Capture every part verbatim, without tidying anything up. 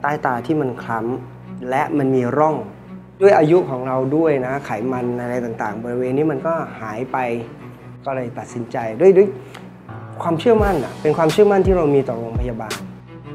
ต้ตาที่มันคล้ำและมันมีร่องด้วยอายุของเราด้วยนะไขมันอะไรต่างๆบริเวณนี้มันก็หายไปก็เลยตัดสินใจด้วยด้วยความเชื่อมั่นอ่ะเป็นความเชื่อมั่นที่เรามีต่อโรงพยาบาล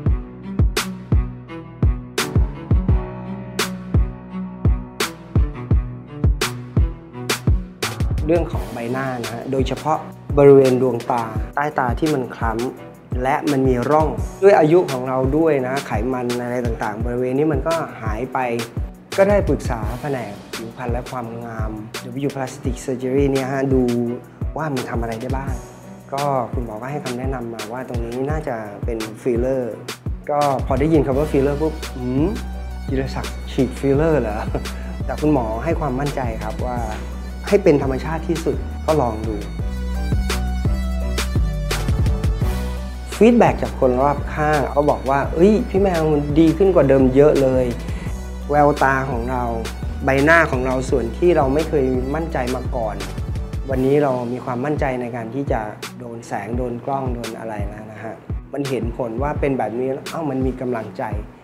เรื่องของใบหน้านะฮะโดยเฉพาะบริเวณดวงตาใต้ตาที่มันคล้ำและมันมีร่องด้วยอายุของเราด้วยนะไขมันอะไรต่างๆบริเวณนี้มันก็หายไปก็ได้ปรึกษาแผนกผิวพรรณและความงาม ดับเบิลยู Plastic Surgery เนี่ยฮะดูว่ามันทำอะไรได้บ้างก็คุณหมอก็ให้คำแนะนำมาว่าตรงนี้น่าจะเป็นฟิลเลอร์ก็พอได้ยินคำว่าฟิลเลอร์ปุ๊บหืมจิรศักดิ์ฉีดฟิลเลอร์เหรอแต่คุณหมอให้ความมั่นใจครับว่าให้เป็นธรรมชาติที่สุดก็ลองดูฟีดแบ็กจากคนรอบข้างเขาบอกว่าเอ้ยพี่แมวมันดีขึ้นกว่าเดิมเยอะเลยแววตาของเราใบหน้าของเราส่วนที่เราไม่เคยมั่นใจมาก่อนวันนี้เรามีความมั่นใจในการที่จะโดนแสงโดนกล้องโดนอะไรแล้วนะฮะมันเห็นผลว่าเป็นแบบนี้แล้วเอ้ามันมีกำลังใจ